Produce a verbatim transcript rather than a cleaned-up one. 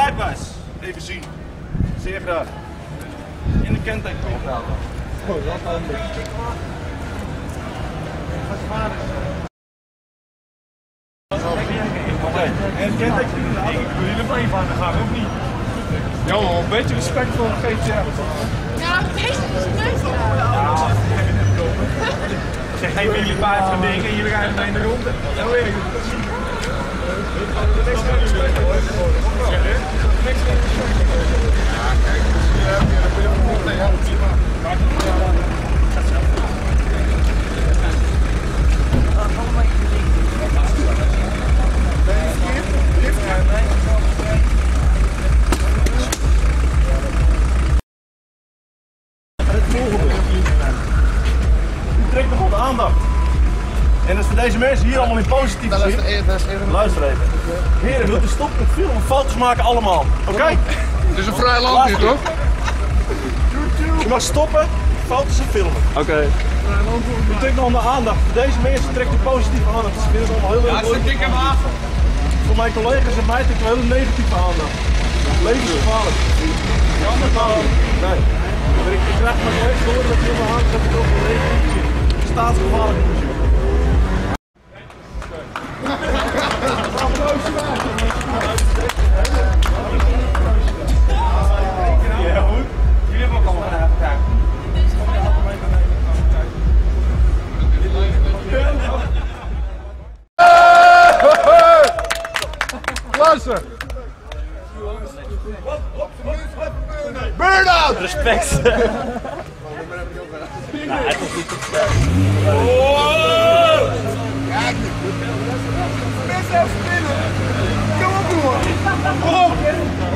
rijbewijs even zien. Zeer graag. In de kenteken. Oh, dat is een beetje. Wat zwaar is. Oké, en het kenteken? Ik wil jullie er even aan de gang, ook niet? Ja, een beetje respect voor G T A. Ja, deze is leuk. Ja. Zeg, geef jullie een paar van dingen en jullie gaan meteen de ronde. Zo weet ik het. Niks meer respect hoor. Niks meer respect. Ja, kijk, dan ben je ook nog tegen jou. U trekt nogal de aandacht. En dat is voor deze mensen hier allemaal in positief zin. Luister even. Heren, wilt u stoppen met filmen? Foto's maken allemaal. Oké? Okay? Het is een vrij land hier, toch? U mag stoppen, foto's en filmen. Oké. Okay. U trekt nog de aandacht. Voor deze mensen trekt u positieve aandacht. Ze vinden het allemaal heel erg leuk. Ja, hem af. Voor mijn collega's en mij trekt u hele negatieve aandacht. Levensgevaarlijk. Ja, maar dan. Nee. Ik krijg mijn collega's door dat je helemaal aandacht hebt over negatief. Staatsgevaarlijk moet je. Ja, goed. Jullie hebben ook allemaal gedaan. Luister! Burn-out! Respect! Ja, hij komt niet te sterk. Kijk! Mensen even spinnen! Kom op, jongen! Kom op!